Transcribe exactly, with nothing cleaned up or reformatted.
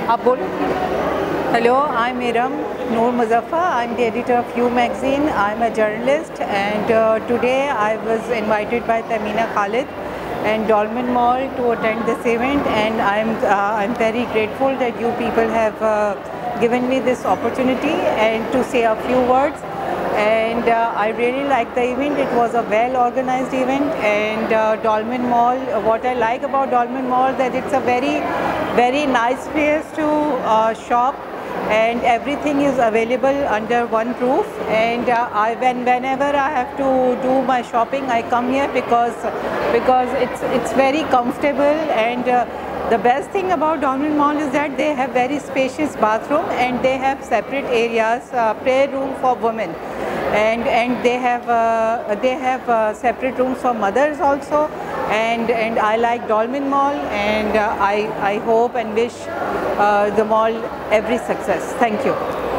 आप बोलो. Hello, I'm Iram Noor Muzaffar. I'm the editor of You magazine. I'm a journalist, and uh, today I was invited by Tamina Khalid and Dolmen Mall to attend this event, and I'm uh, I'm very grateful that you people have uh, given me this opportunity and to say a few words. And uh, I really like the event. It was a well organized event, and uh, Dolmen Mall, what I like about Dolmen Mall that it's a very very nice place to uh, shop, and everything is available under one roof. And uh, I when whenever I have to do my shopping, I come here because because it's it's very comfortable. And uh, the best thing about Dolmen Mall is that they have very spacious bathroom, and they have separate areas, uh, prayer room for women, and and they have uh, they have uh, separate rooms for mothers also. And and I like Dolmen Mall, and uh, I I hope and wish uh, the mall every success. Thank you.